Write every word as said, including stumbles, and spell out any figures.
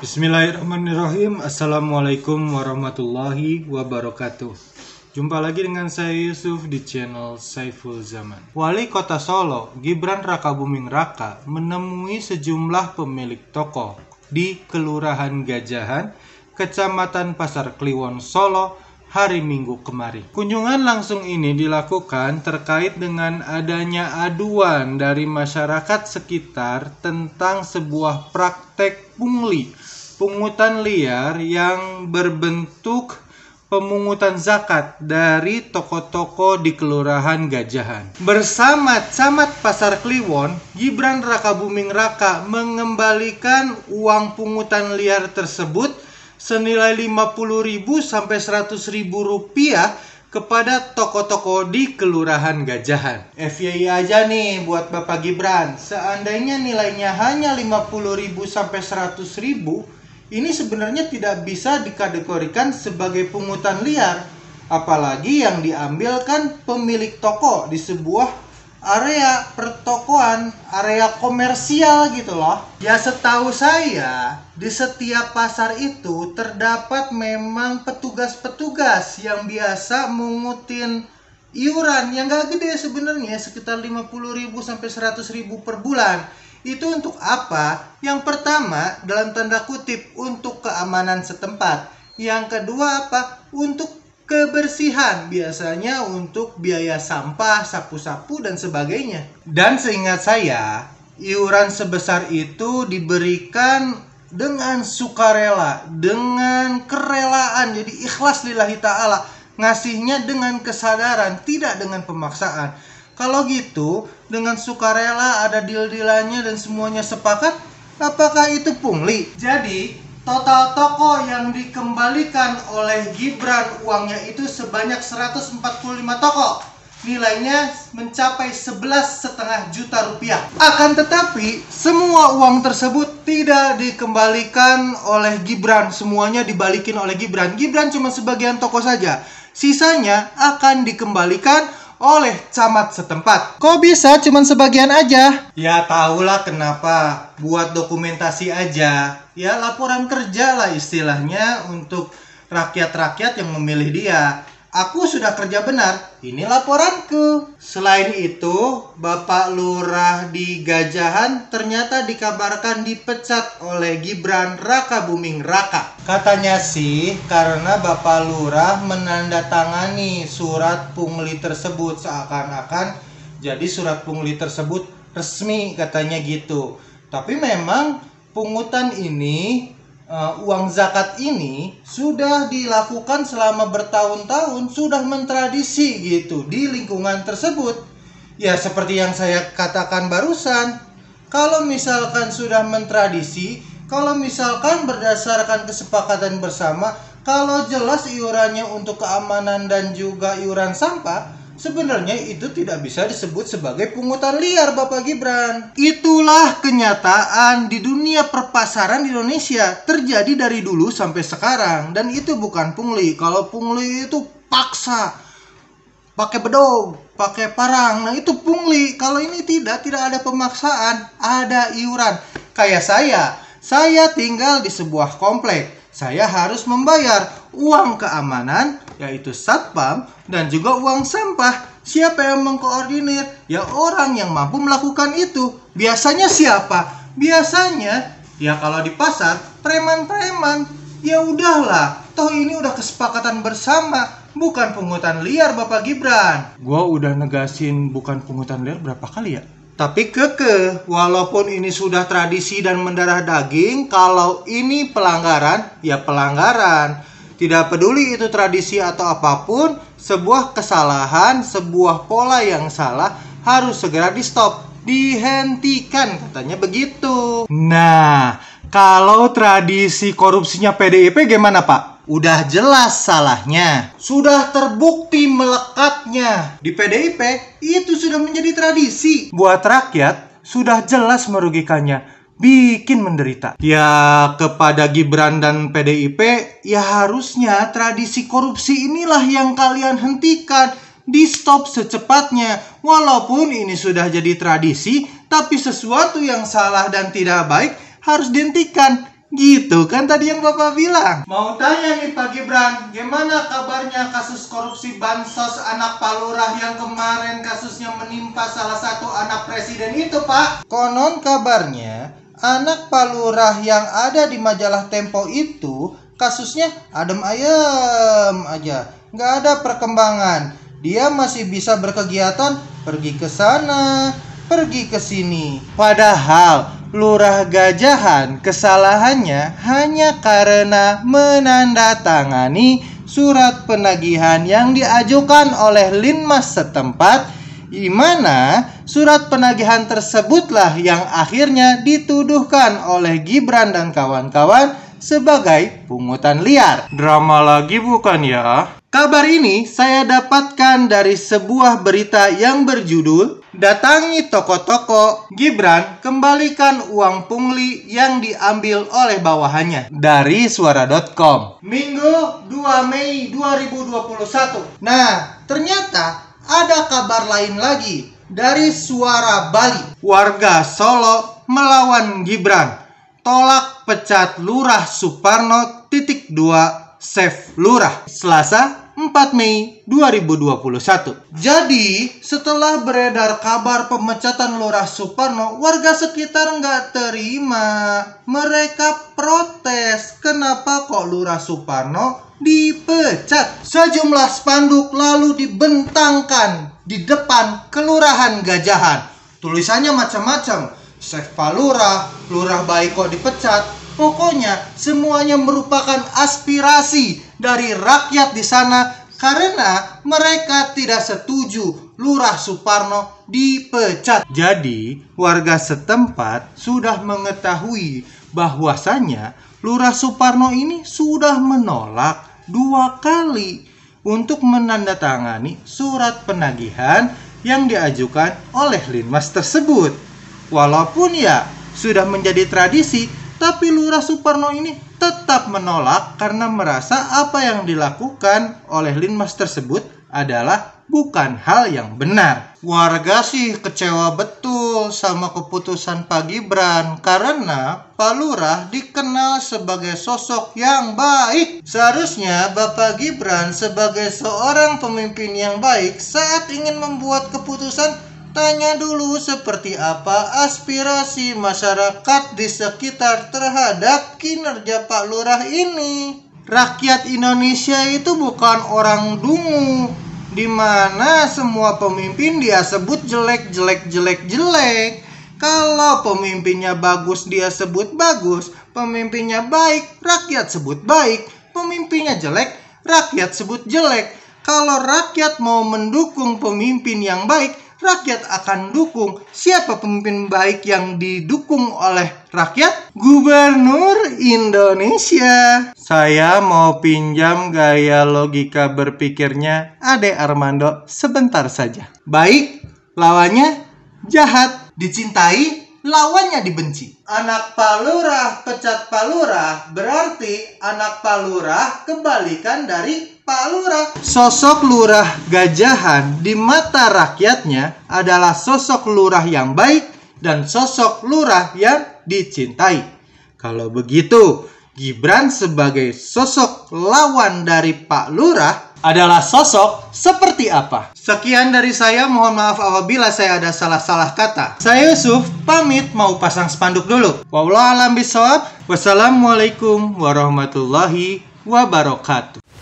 Bismillahirrahmanirrahim. Assalamualaikum warahmatullahi wabarakatuh. Jumpa lagi dengan saya Yusuf di channel Saiful Zaman. Wali Kota Solo, Gibran Rakabuming Raka, menemui sejumlah pemilik toko di Kelurahan Gajahan, Kecamatan Pasar Kliwon, Solo, hari Minggu kemarin. Kunjungan langsung ini dilakukan terkait dengan adanya aduan dari masyarakat sekitar tentang sebuah praktek pungli, pungutan liar yang berbentuk pemungutan zakat dari toko-toko di Kelurahan Gajahan. Bersama Camat Pasar Kliwon, Gibran Rakabuming Raka mengembalikan uang pungutan liar tersebut senilai lima puluh ribu sampai seratus ribu rupiah kepada toko-toko di Kelurahan Gajahan. F Y I aja nih buat Bapak Gibran, seandainya nilainya hanya lima puluh ribu sampai seratus ribu, ini sebenarnya tidak bisa dikategorikan sebagai pungutan liar. Apalagi yang diambil kan pemilik toko di sebuah area pertokoan, area komersial gitu loh. Ya setahu saya, di setiap pasar itu terdapat memang petugas-petugas yang biasa mengutin iuran yang gak gede sebenarnya, sekitar lima puluh ribu sampai seratus ribu per bulan. Itu untuk apa? Yang pertama, dalam tanda kutip, untuk keamanan setempat. Yang kedua apa? Untuk kebersihan, biasanya untuk biaya sampah, sapu-sapu, dan sebagainya. Dan seingat saya, iuran sebesar itu diberikan dengan sukarela, dengan kerelaan, jadi ikhlas lillahi ta'ala, ngasihnya dengan kesadaran, tidak dengan pemaksaan. Kalau gitu, dengan sukarela, ada deal-dealannya dan semuanya sepakat, apakah itu pungli? Jadi, total toko yang dikembalikan oleh Gibran uangnya itu sebanyak seratus empat puluh lima toko. Nilainya mencapai sebelas koma lima juta rupiah. Akan tetapi, semua uang tersebut tidak dikembalikan oleh Gibran. Semuanya dibalikin oleh Gibran. Gibran cuma sebagian toko saja. Sisanya akan dikembalikan oleh camat setempat. Kok bisa cuman sebagian aja? Ya tahulah kenapa, buat dokumentasi aja. Ya laporan kerja lah istilahnya untuk rakyat-rakyat yang memilih dia. Aku sudah kerja benar, ini laporanku. Selain itu, Bapak Lurah di Gajahan ternyata dikabarkan dipecat oleh Gibran Rakabuming Raka. Katanya sih karena Bapak Lurah menandatangani surat pungli tersebut, seakan-akan jadi surat pungli tersebut resmi, katanya gitu. Tapi memang pungutan ini, Uh, uang zakat ini sudah dilakukan selama bertahun-tahun, sudah mentradisi gitu di lingkungan tersebut. Ya seperti yang saya katakan barusan, kalau misalkan sudah mentradisi, kalau misalkan berdasarkan kesepakatan bersama, kalau jelas iurannya untuk keamanan dan juga iuran sampah, sebenarnya itu tidak bisa disebut sebagai pungutan liar, Bapak Gibran. Itulah kenyataan di dunia perpasaran di Indonesia, terjadi dari dulu sampai sekarang. Dan itu bukan pungli. Kalau pungli itu paksa, pakai bedog, pakai parang, nah itu pungli. Kalau ini tidak, tidak ada pemaksaan, ada iuran. Kayak saya, saya tinggal di sebuah komplek, saya harus membayar uang keamanan, yaitu satpam, dan juga uang sampah. Siapa yang mengkoordinir? Ya orang yang mampu melakukan itu. Biasanya siapa? Biasanya ya kalau di pasar preman-preman. Ya udahlah, toh ini udah kesepakatan bersama, bukan pungutan liar, Bapak Gibran. Gua udah negasin bukan pungutan liar berapa kali ya? Tapi kekeh, walaupun ini sudah tradisi dan mendarah daging, kalau ini pelanggaran, ya pelanggaran. Tidak peduli itu tradisi atau apapun, sebuah kesalahan, sebuah pola yang salah harus segera di stop, dihentikan, katanya begitu. Nah, kalau tradisi korupsinya P D I P gimana Pak? Udah jelas salahnya, sudah terbukti melekatnya. Di P D I P itu sudah menjadi tradisi. Buat rakyat sudah jelas merugikannya, bikin menderita. Ya kepada Gibran dan P D I P, ya harusnya tradisi korupsi inilah yang kalian hentikan, di stop secepatnya. Walaupun ini sudah jadi tradisi, tapi sesuatu yang salah dan tidak baik harus dihentikan, Gitu kan tadi yang Bapak bilang. Mau tanya nih Pak Gibran, gimana kabarnya kasus korupsi bansos anak Pak Lurah yang kemarin kasusnya menimpa salah satu anak presiden itu, Pak? Konon kabarnya anak Pak Lurah yang ada di majalah Tempo itu kasusnya adem ayem aja, nggak ada perkembangan. Dia masih bisa berkegiatan, pergi ke sana, pergi ke sini. Padahal Lurah Gajahan kesalahannya hanya karena menandatangani surat penagihan yang diajukan oleh Linmas setempat, di mana surat penagihan tersebutlah yang akhirnya dituduhkan oleh Gibran dan kawan-kawan sebagai pungutan liar. Drama lagi bukan ya? Kabar ini saya dapatkan dari sebuah berita yang berjudul "Datangi toko-toko, Gibran kembalikan uang pungli yang diambil oleh bawahannya" dari suara dot com. Minggu dua Mei dua ribu dua puluh satu. Nah, ternyata ada kabar lain lagi dari Suara Bali. Warga Solo melawan Gibran, tolak pecat Lurah Suparno titik dua save Lurah. Selasa empat Mei dua ribu dua puluh satu. Jadi, setelah beredar kabar pemecatan Lurah Suparno, warga sekitar nggak terima. Mereka protes, kenapa kok Lurah Suparno dipecat? Sejumlah spanduk lalu dibentangkan di depan Kelurahan Gajahan. Tulisannya macam-macam. Save Pak Lurah, Lurah baik kok dipecat. Pokoknya semuanya merupakan aspirasi dari rakyat di sana karena mereka tidak setuju Lurah Suparno dipecat. Jadi, warga setempat sudah mengetahui bahwasannya Lurah Suparno ini sudah menolak dua kali untuk menandatangani surat penagihan yang diajukan oleh Linmas tersebut. Walaupun ya sudah menjadi tradisi, tapi Lurah Suparno ini tetap menolak karena merasa apa yang dilakukan oleh Linmas tersebut adalah bukan hal yang benar. Warga sih kecewa betul sama keputusan Pak Gibran karena Pak Lurah dikenal sebagai sosok yang baik. Seharusnya Bapak Gibran sebagai seorang pemimpin yang baik saat ingin membuat keputusan, tanya dulu seperti apa aspirasi masyarakat di sekitar terhadap kinerja Pak Lurah ini. Rakyat Indonesia itu bukan orang dungu, di mana semua pemimpin dia sebut jelek, jelek, jelek, jelek. Kalau pemimpinnya bagus dia sebut bagus, pemimpinnya baik, rakyat sebut baik, pemimpinnya jelek, rakyat sebut jelek. Kalau rakyat mau mendukung pemimpin yang baik, rakyat akan dukung. Siapa pemimpin baik yang didukung oleh rakyat? Gubernur Indonesia. Saya mau pinjam gaya logika berpikirnya Ade Armando sebentar saja. Baik, lawannya jahat. Dicintai, lawannya dibenci. Anak Pak Lurah pecat Pak Lurah, berarti anak Pak Lurah kebalikan dari Pak Lurah. Sosok Lurah Gajahan di mata rakyatnya adalah sosok lurah yang baik dan sosok lurah yang dicintai. Kalau begitu, Gibran sebagai sosok lawan dari Pak Lurah adalah sosok seperti apa? Sekian dari saya, mohon maaf apabila saya ada salah-salah kata. Saya Yusuf, pamit mau pasang spanduk dulu. Wallahu a'lam bishawab. Wassalamualaikum warahmatullahi wabarakatuh.